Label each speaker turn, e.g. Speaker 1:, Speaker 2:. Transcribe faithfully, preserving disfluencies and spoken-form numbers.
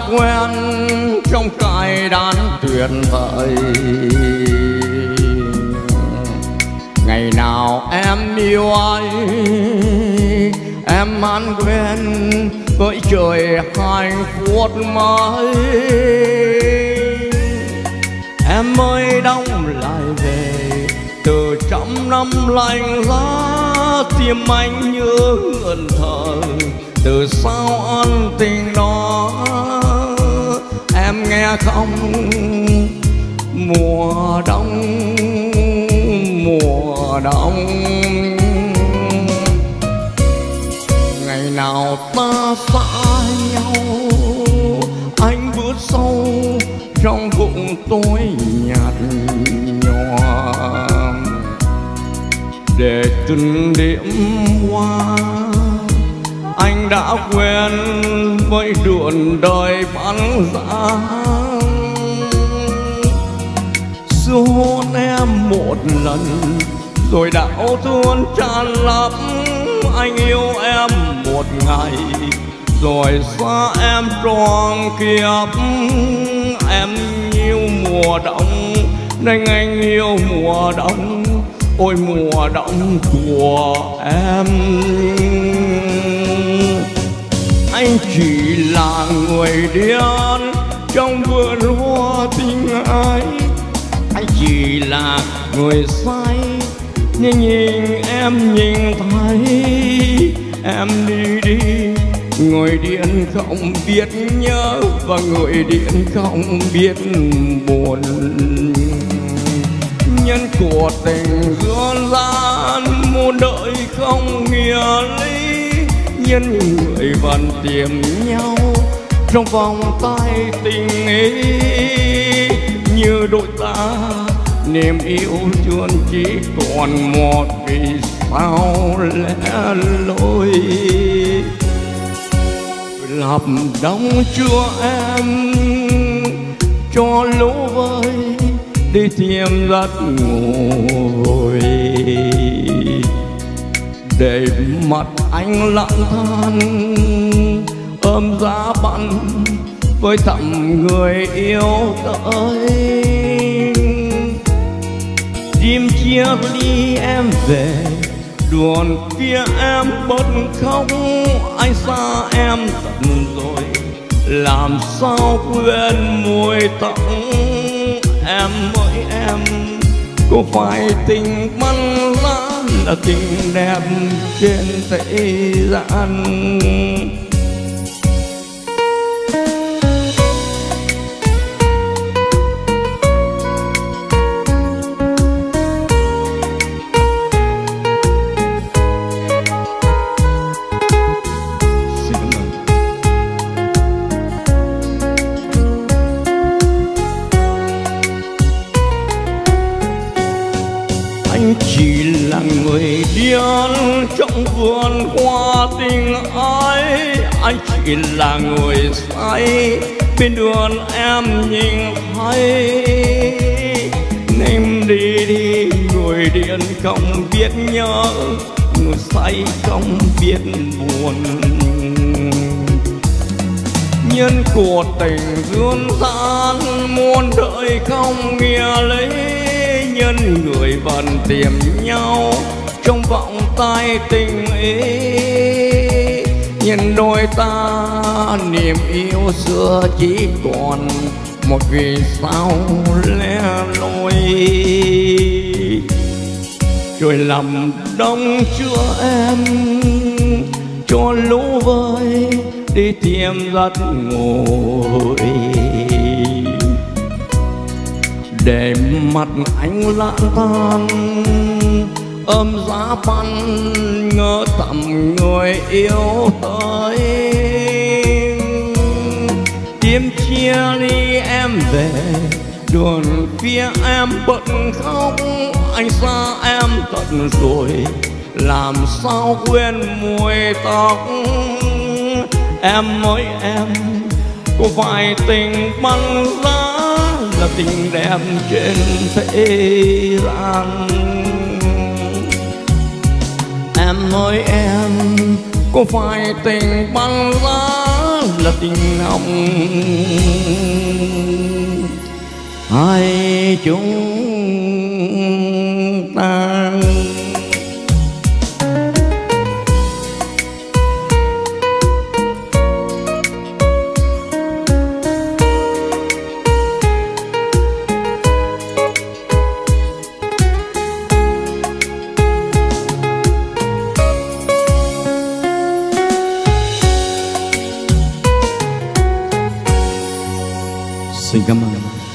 Speaker 1: quen trong cài đàn tuyệt vời. Ngày nào em yêu ai em ăn quen với trời hạnh phúc mới. Em mới đóng lại về từ trăm năm lạnh giá, tim anh như ngẩn thở từ sau ân tình đó. Em nghe không mùa đông mùa đông, ngày nào ta xa nhau anh bước sâu trong bụng tôi nhạt nhòa, để từng đêm qua anh đã quen với đường đời bắn giá. Xưa hôn em một lần rồi đau thương tràn lấp. Anh yêu em một ngày rồi xa em tròn kiếp. Em yêu mùa đông nên anh yêu mùa đông, ôi mùa đông của em. Anh chỉ là người điên trong vườn hoa tình ái, anh chỉ là người say nhưng nhìn em nhìn thấy em đi đi. Người điên không biết nhớ và người điên không biết buồn. Nhân của tình duyên gian muôn đời không nghĩa lý, nhân người vẫn tìm nhau trong vòng tay tình ý. Như đôi ta niềm yêu thương chỉ còn một, vì sao lẽ loi lập đóng chưa em cho lũ vơi đi tìm giấc ngủ, để mặt anh lặng than ôm giá bắn với thầm người yêu tới. Đêm chia ly em về đường kia em bớt không, anh xa em tận rồi làm sao quên mùi tóc em với em. Có phải tình băng giá là tình đẹp trên thế gian? Anh chỉ là người điên trong vườn hoa tình ái, anh chỉ là người say bên đường em nhìn thấy. Nên đi đi người điên không biết nhớ, người say không biết buồn. Nhân của tình duyên gian muôn đời không nghĩa lý, nhân người vẫn tìm nhau trong vòng tay tình ý. Nhân đôi ta niềm yêu xưa chỉ còn một, vì sao lẽ loi trời lầm đông chưa em cho lũ vơi đi tìm giấc ngủ, để mặt anh lãng than ôm giá bắn ngỡ thầm người yêu tới. Đêm chia ly em về đường phía em bận khóc, anh xa em tận rồi làm sao quên mùi tóc em mới em. Có phải tình băng giá là tình đẹp trên thế gian? Em ơi em, có phải tình băng giá là tình nồng hai chúng ta. Xin cảm ơn.